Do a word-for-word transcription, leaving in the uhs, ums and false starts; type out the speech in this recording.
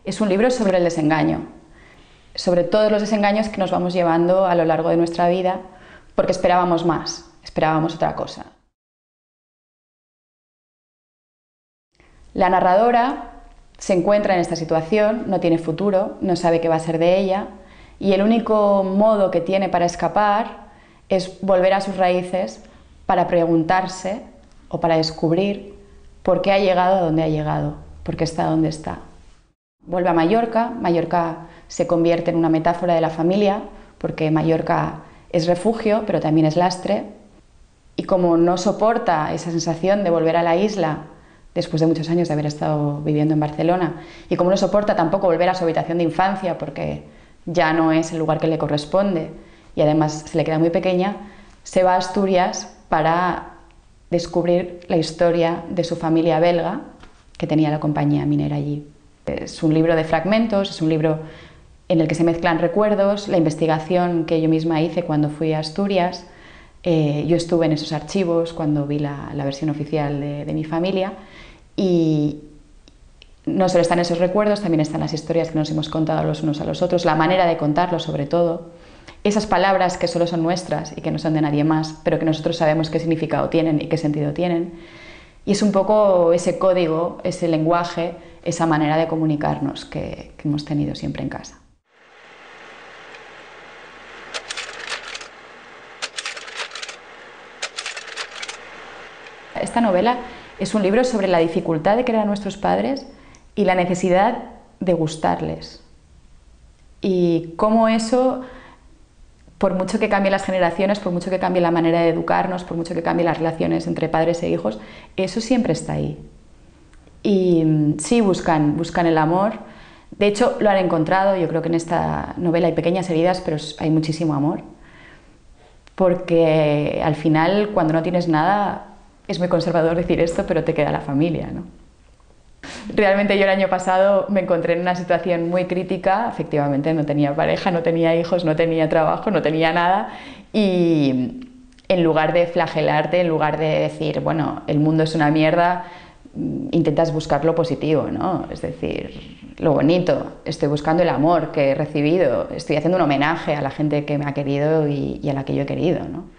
Es un libro sobre el desengaño, sobre todos los desengaños que nos vamos llevando a lo largo de nuestra vida porque esperábamos más, esperábamos otra cosa. La narradora se encuentra en esta situación, no tiene futuro, no sabe qué va a ser de ella y el único modo que tiene para escapar es volver a sus raíces para preguntarse o para descubrir por qué ha llegado a donde ha llegado, por qué está donde está. Vuelve a Mallorca, Mallorca se convierte en una metáfora de la familia, porque Mallorca es refugio, pero también es lastre, y como no soporta esa sensación de volver a la isla, después de muchos años de haber estado viviendo en Barcelona, y como no soporta tampoco volver a su habitación de infancia, porque ya no es el lugar que le corresponde, y además se le queda muy pequeña, se va a Asturias para descubrir la historia de su familia belga, que tenía la compañía minera allí. Es un libro de fragmentos, es un libro en el que se mezclan recuerdos, la investigación que yo misma hice cuando fui a Asturias. Eh, yo estuve en esos archivos cuando vi la, la versión oficial de, de mi familia y no solo están esos recuerdos, también están las historias que nos hemos contado los unos a los otros, la manera de contarlo sobre todo, esas palabras que solo son nuestras y que no son de nadie más, pero que nosotros sabemos qué significado tienen y qué sentido tienen. Y es un poco ese código, ese lenguaje, esa manera de comunicarnos que, que hemos tenido siempre en casa. Esta novela es un libro sobre la dificultad de querer a nuestros padres y la necesidad de gustarles. Y cómo eso, por mucho que cambien las generaciones, por mucho que cambie la manera de educarnos, por mucho que cambien las relaciones entre padres e hijos, eso siempre está ahí. Y sí, buscan, buscan el amor. De hecho, lo han encontrado. Yo creo que en esta novela hay pequeñas heridas, pero hay muchísimo amor. Porque al final, cuando no tienes nada, es muy conservador decir esto, pero te queda la familia, ¿no? Realmente yo el año pasado me encontré en una situación muy crítica, efectivamente no tenía pareja, no tenía hijos, no tenía trabajo, no tenía nada y en lugar de flagelarte, en lugar de decir, bueno, el mundo es una mierda, intentas buscar lo positivo, ¿no? Es decir, lo bonito, estoy buscando el amor que he recibido, estoy haciendo un homenaje a la gente que me ha querido y, y a la que yo he querido, ¿no?